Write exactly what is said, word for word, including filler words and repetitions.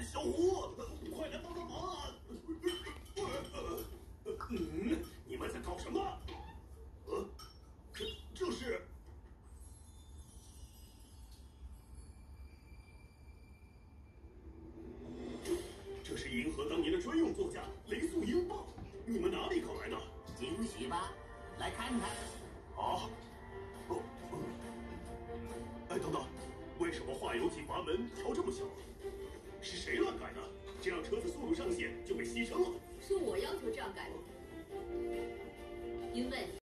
小胡，快来帮帮忙啊！嗯，你们在搞什么？呃，这这是。 这是银河当年的专用座驾雷速鹰棒，你们哪里搞来的？ 惊喜吧，来看看。 啊！哦，哎，等等，为什么化油器阀门调这么小？是谁乱改的？这样车子速度上限就被牺牲了。 是我要求这样改的，因为。